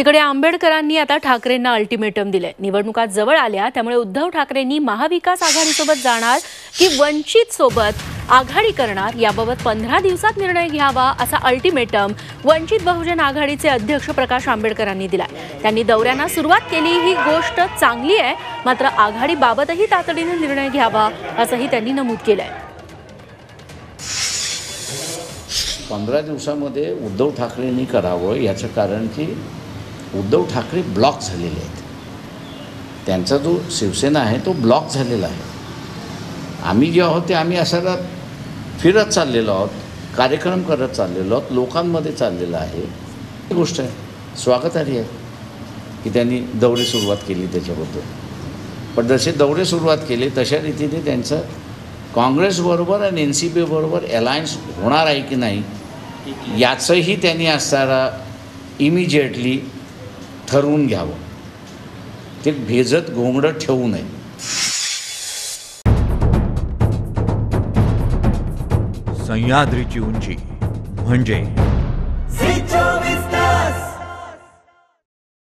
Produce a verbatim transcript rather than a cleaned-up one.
तिकडे आंबेडकरांनी आता ठाकरेंना अल्टिमेटम दिले। निवडणुका जवळ आल्या त्यामुळे उद्धव ठाकरेंनी महाविकास आघाडीसोबत जाणार की वंचित सोबत आघाडी करणार याबाबत पंधरा दिवसात निर्णय घ्यावा असा अल्टिमेटम वंचित बहुजन आघाडीचे अध्यक्ष प्रकाश आंबेडकरांनी दिला। त्यांनी दौऱ्यांना सुरुवात केली ही गोष्ट चांगली आहे, मात्र आघाडीबाबतही तातडीने निर्णय घ्यावा असंही त्यांनी नमूद केलंय। पंधरा दिवसामध्ये उद्धव ठाकरेंनी करावं याचं कारण की उद्धव ठाकरे ब्लॉक झालेले आहेत। त्यांचा जो शिवसेना आहे तो ब्लॉक झालेला आहे। आम्ही जे आहोत ते आम्ही असाला फिरत चाललेलो आहोत, कार्यक्रम करत चाललेलो आहोत, लोकांमध्ये चाललेलं आहे। ही गोष्ट आहे स्वागतार्ह आहे की त्यांनी दौरे सुरुवात केली त्याच्याबद्दल। पण जसे दौरे सुरुवात केले तशा रीतीने त्यांचं काँग्रेसबरोबर आणि एन सी पी बरोबर अलायन्स होणार आहे की नाही याचंही त्यांनी असताना इमिजिएटली ठरवून घ्यावं। ते भेजत घोंगडं ठेवू नये। सह्याद्रीची उंची म्हणजे